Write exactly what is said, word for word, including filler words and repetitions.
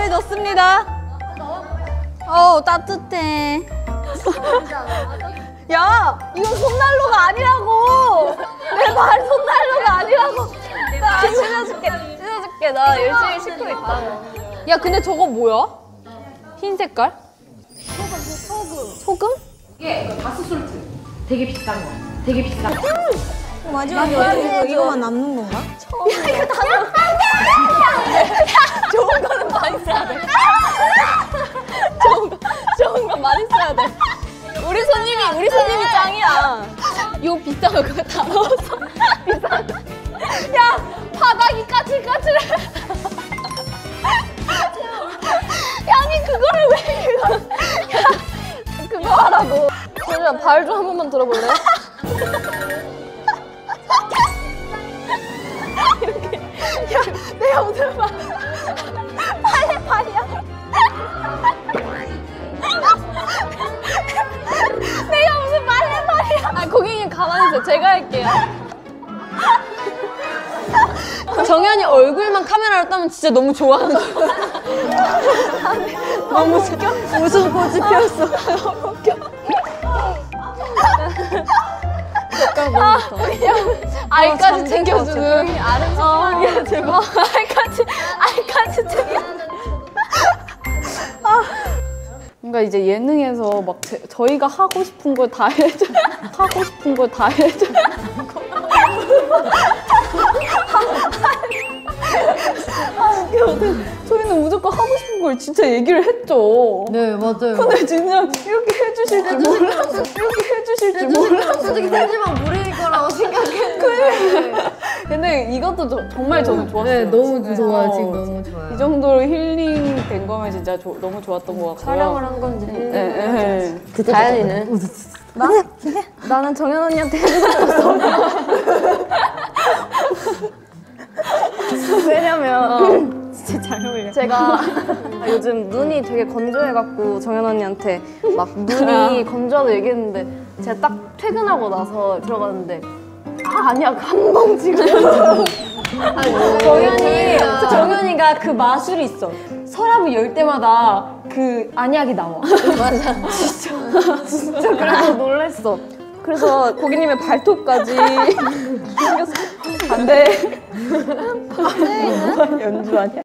열이 넣습니다. 어 따뜻해. 야 이거 손난로가 아니라고. 내 발 손난로가 아니라고. 나 씻어줄게. 씻어줄게. 나 열심히 씻고 있다. 야 근데 저거 뭐야? 흰 색깔? 소금. 소금. 소금? 이게 바스솔트. 되게 비싼 거. 되게 비싼 거. 마지막에 어떻게 이거만 남는 건가? 야 이거 다 넣어. 좋은 거는 많이 써야 돼. 좋은 거, 좋은 거 많이 써야 돼. 우리 손님이, 우리 손님이 짱이야. 이거 비싼 거 그거 다 넣었어. 비싼 거. 야, 바닥이 까칠까칠해. 야, 아니 그거를 왜 그거? 야, 그거 하라고. 잠시만, 발 좀 한 번만 들어볼래? 이렇게. 야, 내가 오늘 막 팔에 팔이야. 내가 무슨 말해 말이야. 아 고객님 가만히 있어요. 제가 할게요. 정연이 얼굴만 카메라로 따면 진짜 너무 좋아하는 거야. 너무 웃겨. 웃음꽃이 피었어. 너무 웃겨. 아, 야, 알까지 챙겨주는. 어, 야, 제발. 알까지, 알까지 챙겨. 아. 그러니까 이제 예능에서 막 제, 저희가 하고 싶은 걸 다 해줘. 하고 싶은 걸 다 해줘. 아, 저희는 무조건 하고 싶은 걸 진짜 얘기를 했죠. 네, 맞아요. 근데 진짜 이렇게 해주실 줄 몰랐어. 이렇게 해주실 줄 몰랐어. 솔직히 편집만 무리일 거라고 생각했는데. 근데 이것도 저, 정말 저는 좋았어요. 네, 너무 좋아요. 어, 지금 너무 좋아요. 이 정도로 힐링 된 거면 진짜 조, 너무 좋았던 것 같고요. 촬영을 한 건지. 네, 네, 네. 다현이는? 나? 나는 정연 언니한테 해주고 싶었어. 왜냐면 진짜 잘 어울려. 제가 요즘 눈이 되게 건조해갖고 정연 언니한테 막 눈이 건조하다고 얘기했는데 제가 딱 퇴근하고 나서 들어갔는데 아 아니야 감동 지금. 정연이 정연이가 그 마술이 있어. 서랍을 열 때마다 그 안약이 나와. 맞아. 진짜 진짜 그래서 놀랬어. 그래서 고객님의 발톱까지 생겼어. 반대. 연주 아니야?